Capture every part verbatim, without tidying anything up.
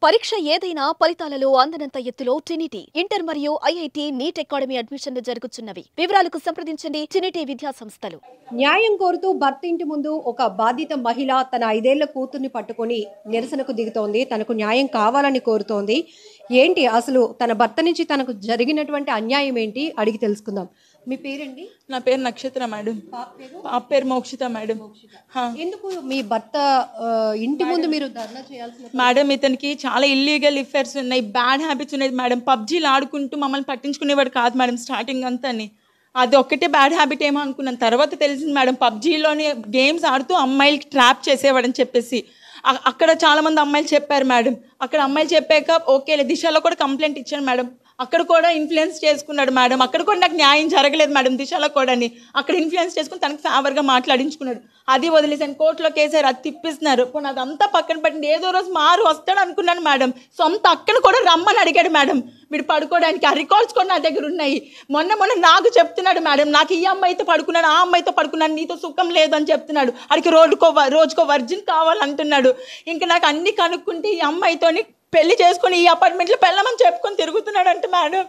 పరీక్ష ఏదైనా ఫలితాలలో అందనంత ఎత్తులో ట్రినిటీ ఇంటర్ మరియు ఐఐటి నీట్ అకాడమీ అడ్మిషన్లు జరుగుతున్నవి. వివరాలకు సంప్రదించండి ట్రినిటీ విద్యా సంస్థలు. న్యాయం కోరుతూ భర్త ఇంటి ముందు ఒక బాధిత మహిళ తన ఐదేళ్ల కూతుర్ని పట్టుకొని నిరసనకు దిగుతోంది. తనకు న్యాయం కావాలని కోరుతోంది. ఏంటి అసలు తన భర్త నుంచి తనకు జరిగినటువంటి అన్యాయం ఏంటి అడిగి తెలుసుకుందాం. మీ పేరండి? నా పేరు నక్షత్ర మేడం. పాప పేరు మోక్షిత మేడం. ఎందుకు మీ భర్త ఇంటి ముందు మీరు ధర్నా చేయాల్సిన? మేడం ఇతనికి చాలా ఇల్లీగల్ అఫైర్స్ ఉన్నాయి, బ్యాడ్ హ్యాబిట్స్ ఉన్నాయి మేడం. పబ్జీలు ఆడుకుంటూ మమ్మల్ని పట్టించుకునేవాడు కాదు మేడం స్టార్టింగ్ అంతా. అది ఒక్కటే బ్యాడ్ హ్యాబిట్ ఏమో అనుకున్నాను. తర్వాత తెలిసింది మేడం పబ్జీలోని గేమ్స్ ఆడుతూ అమ్మాయిలకి ట్రాప్ చేసేవాడని చెప్పేసి. అక్కడ చాలామంది అమ్మాయిలు చెప్పారు మేడం. అక్కడ అమ్మాయిలు చెప్పాక ఓకే దిశలో కూడా కంప్లైంట్ ఇచ్చాను మేడం. అక్కడ కూడా ఇన్ఫ్లుయెన్స్ చేసుకున్నాడు మేడం. అక్కడ కూడా నాకు న్యాయం జరగలేదు మేడం. దిశలో కూడా అక్కడ ఇన్ఫ్లుయెన్స్ చేసుకుని తనకు ఫేవర్గా మాట్లాడించుకున్నాడు. అది వదిలేసాను, కోర్టులో కేసారు, అది తిప్పిస్తున్నారు. పోనీ అదంతా పక్కన పట్టింది. ఏదో రోజు మారు వస్తాడు అనుకున్నాను మేడం. సొంత అక్కను కూడా రమ్మని అడిగాడు మేడం వీడు పడుకోవడానికి. ఆ రికార్డ్స్ కూడా నా దగ్గర ఉన్నాయి. మొన్న మొన్న నాకు చెప్తున్నాడు మేడం, నాకు ఈ అమ్మాయితో పడుకున్నాను, ఆ అమ్మాయితో పడుకున్నాను, నీతో సుఖం లేదు అని చెప్తున్నాడు. అడికి రోజుకో రోజుకో వర్జిన్ కావాలంటున్నాడు. ఇంకా నాకు అన్ని కనుక్కుంటే ఈ అమ్మాయితోని పెళ్లి చేసుకుని ఈ అపార్ట్మెంట్లో పెళ్ళమని చెప్పుకొని తిరుగుతున్నాడు అంటే మేడం.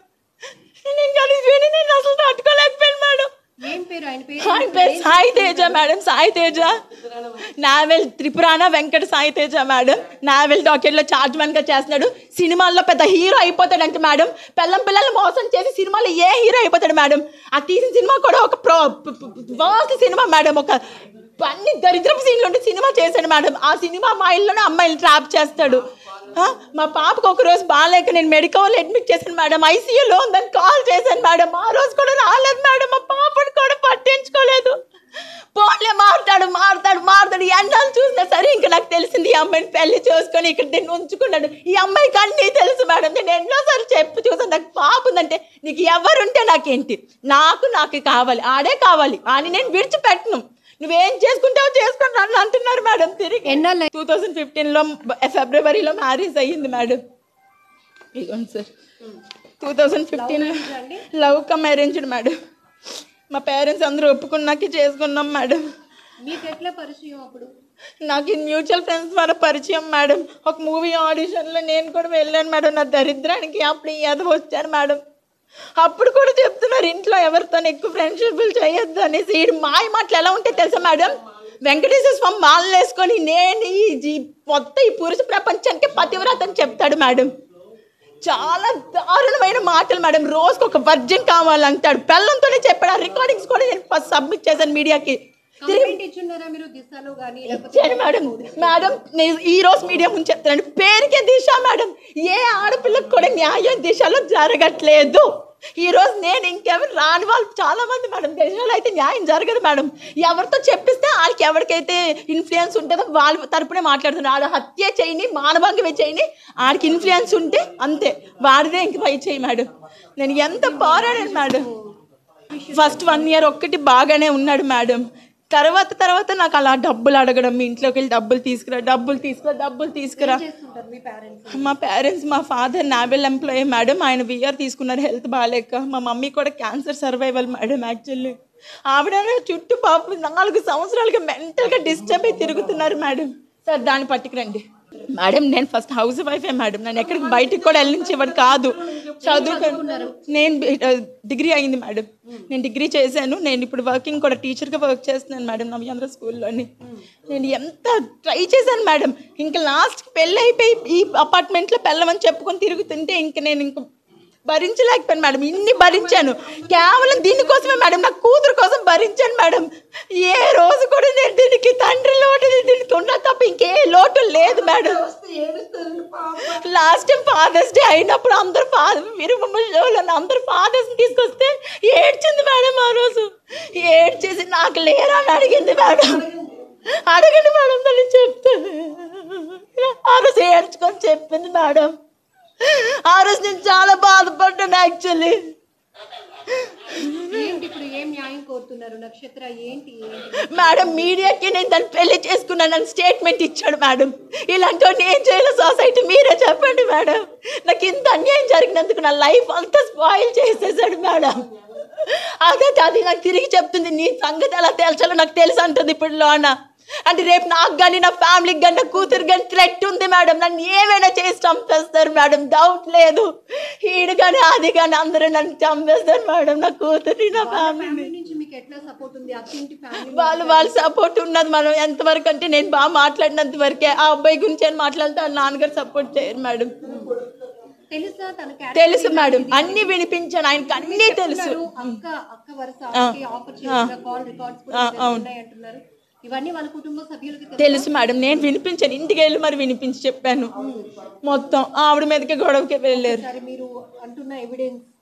నేను అసలు తట్టుకోలేకపోయాను మేడం. ఆయన పేరు Sai Teja madam. Sai Teja naval Tripurana Venkata Sai Teja madam. Naval డాక్టర్లో చార్జ్ మ్యాన్గా చేస్తున్నాడు. సినిమాల్లో పెద్ద హీరో అయిపోతాడంటే మేడం. పెళ్ళం పిల్లలు మోసం చేసి సినిమాలో ఏ హీరో అయిపోతాడు మేడం. ఆ తీసిన సినిమా కూడా ఒక ప్రో వర్స్ట్ సినిమా మేడం. ఒక అన్ని దరిద్రపు సీన్లు ఉంటే సినిమా చేశాడు మేడం. ఆ సినిమా మా ఇల్లునే అమ్మాయిలు ట్రాప్ చేస్తాడు. మా పాపకు ఒక రోజు బాగాలేక నేను మెడికల్ అడ్మిట్ చేశాను మేడం. ఐసీయూలో ఉందని కాల్ చేశాను మేడం. ఆ రోజు కూడా రాలేదు మేడం. మా పాపను కూడా పట్టించుకోలేదు. పోన్లే మారుతాడు మారుతాడు మారుతాడు ఎన్నాళ్ళు చూసినా సరే ఇంకా నాకు తెలిసింది ఈ అమ్మాయిని పెళ్లి చేసుకొని ఇక్కడ నేను ఉంచుకున్నాడు. ఈ అమ్మాయికి అన్నీ తెలుసు మేడం. నేను ఎన్నోసార్లు చెప్పు చూసాను. నాకు పాప ఉందంటే నీకు ఎవరుంటే నాకేంటి, నాకు నాకు కావాలి, ఆడే కావాలి అని నేను విడిచిపెట్టను. నువ్వేం చేసుకుంటావు చేసుకుంటా అని అంటున్నారు మేడం. తిరిగి ఎన్నాళ్ళు? టూ థౌజండ్ ఫిఫ్టీన్లో ఫిబ్రవరిలో మ్యారేజ్ అయ్యింది మేడం. ఇదిగోండి సార్, టూ థౌజండ్ ఫిఫ్టీన్లో లవ్ కమ్ అరేంజ్డ్ మేడం. మా పేరెంట్స్ అందరూ ఒప్పుకున్నాకే చేసుకున్నాం మేడం. మీకు ఎట్లా పరిచయం? అప్పుడు నాకు మ్యూచువల్ ఫ్రెండ్స్ ద్వారా పరిచయం మేడం. ఒక మూవీ ఆడిషన్లో నేను కూడా వెళ్ళాను మేడం. నా దరిద్రానికి అప్పుడు ఏదో వచ్చాను మేడం. అప్పుడు కూడా చెప్తున్నారు ఇంట్లో ఎవరితో ఎక్కువ ఫ్రెండ్షిప్లు చేయొద్దు అనేసి. ఈ మాయ మాటలు ఎలా ఉంటే తెలుసా మేడం, వెంకటేశ్వర స్వామి మాలలు వేసుకొని నేను ఈ మొత్తం ఈ పురుష ప్రపంచానికి పతివ్రత అని చెప్తాడు మేడం. చాలా దారుణమైన మాటలు మేడం. రోజుకి ఒక వర్జిన్ కావాలంటాడు. పెళ్ళంతోనే చెప్పాడు. ఆ రికార్డింగ్స్ కూడా నేను ఫస్ట్ సబ్మిట్ చేశాను మీడియాకి. మేడం మేడం నేను ఈ రోజు మీడియా ముందు చెప్తాను, పేరుకే దిశ మేడం. ఏ ఆడపిల్లకు కూడా న్యాయం దిశలో జరగట్లేదు. ఈ రోజు నేను ఇంకెవరు రాని వాళ్ళు చాలా మంది మేడం. దేశంలో అయితే న్యాయం జరగదు మేడం. ఎవరితో చెప్పిస్తే వాళ్ళకి ఎవరికైతే ఇన్ఫ్లుయెన్స్ ఉంటుందో వాళ్ళ తరపునే మాట్లాడుతున్నారు. ఆడ హత్య చేయని మానభంగమే చేయని ఆడికి ఇన్ఫ్లుయెన్స్ ఉంటే అంతే, వాడిదే ఇంక పై చేయి మేడం. నేను ఎంత పోరాడాను మేడం. ఫస్ట్ వన్ ఇయర్ ఒక్కటి బాగానే ఉన్నాడు మేడం. తర్వాత తర్వాత నాకు అలా డబ్బులు అడగడం, మీ ఇంట్లోకి వెళ్ళి డబ్బులు తీసుకురా డబ్బులు తీసుకురా డబ్బులు తీసుకురా. మా పేరెంట్స్, మా ఫాదర్ నావెల్ ఎంప్లాయీ మేడం. ఆయన విఆర్ తీసుకున్నారు హెల్త్ బాగాలేక. మా మమ్మీ కూడా క్యాన్సర్ సర్వైవల్ మేడం. యాక్చువల్లీ ఆవిడ చుట్టూ పాప నాలుగు సంవత్సరాలుగా మెంటల్గా డిస్టర్బ్ అయి తిరుగుతున్నారు మేడం. సార్ దాన్ని పట్టుకురండి మేడం. నేను ఫస్ట్ హౌస్ వైఫే మేడం. నేను ఎక్కడికి బయటికి కూడా వెళ్ళించేవాడు కాదు. చదువుకున్నారు. నేను డిగ్రీ అయింది మేడం. నేను డిగ్రీ చేశాను. నేను ఇప్పుడు వర్కింగ్ కూడా టీచర్గా వర్క్ చేస్తున్నాను మేడం నవ్యాంధ్ర స్కూల్లోని. నేను ఎంత ట్రై చేశాను మేడం. ఇంకా లాస్ట్కి పెళ్ళి అయిపోయి ఈ అపార్ట్మెంట్లో పెళ్ళమని చెప్పుకొని తిరుగుతుంటే ఇంక నేను ఇంక భరించలేకపోయాను మేడం. ఇన్ని భరించాను కేవలం దీనికోసమే మేడం, నా కూతురు కోసం భరించాను మేడం. ఏ రోజు కూడా నేను దీనికి తండ్రి లోటు దీనికి ఉన్నా తప్ప ఇంకే లోటు లేదు మేడం. లాస్ట్ టైం ఫాదర్స్ డే అయినప్పుడు అందరు ఫాదర్ మీరు షోలో అందరు ఫాదర్స్ని తీసుకొస్తే ఏడ్చింది మేడం. ఆ రోజు ఏడ్చేసి నాకు లేరా అని అడిగింది మేడం. అడగండి మేడం దాన్ని చెప్తాను. ఆ రోజు ఏడ్చుకొని చెప్పింది మేడం. ఆ రోజు నేను చాలా బాధపడ్డాను యాక్చువల్లీ. మేడం మీడియాకి నేను దాన్ని పెళ్లి చేసుకున్నాను స్టేట్మెంట్ ఇచ్చాడు మేడం. ఇలాంటి ఏం చేయాలి సొసైటీ మీరే చెప్పండి మేడం. నాకు ఇంత అన్యాయం జరిగినందుకు నా లైఫ్ అంతా స్పాయిల్ చేసేసాడు మేడం. అదే అది నాకు తిరిగి చెప్తుంది, నీ సంగతి ఎలా తేల్చాలో నాకు తెలుసు అంటుంది ఇప్పుడు లోన. అంటే రేపు నాకు కానీ నా ఫ్యామిలీకి కానీ నా కూతురు కానీ థ్రెట్ ఉంది మేడం. నన్ను ఏమైనా చేసి చంపేస్తారు మేడం, డౌట్ లేదు. ఈడు కానీ అది కానీ అందరూ నన్ను చంపేస్తారు మేడం, నా కూతురి నా ఫ్యామిలీ. వాళ్ళు వాళ్ళ సపోర్ట్ ఉన్నది మనం ఎంతవరకు అంటే నేను బాగా మాట్లాడినంత వరకే. ఆ అబ్బాయి గురించి అని మాట్లాడితే వాళ్ళ నాన్నగారు సపోర్ట్ చేయరు మేడం. తెలుసు మేడం, అన్ని వినిపించాను ఆయనకి, అన్ని తెలుసు. తెలుసు మేడం, నేను వినిపించాను, ఇంటికి వెళ్ళి మరి వినిపించి చెప్పాను మొత్తం. ఆవిడ మీదకి గొడవకి వెళ్ళారు. మీరు అంటున్న ఎవిడెన్స్